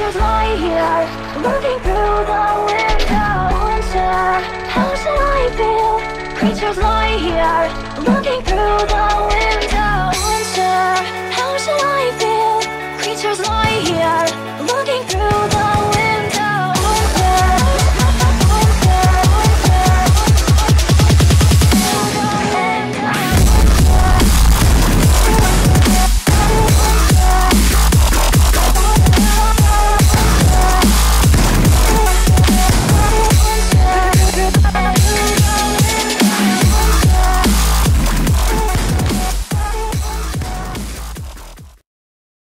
Creatures lie here, lurking through the window. Winter, how should I feel? Creatures lie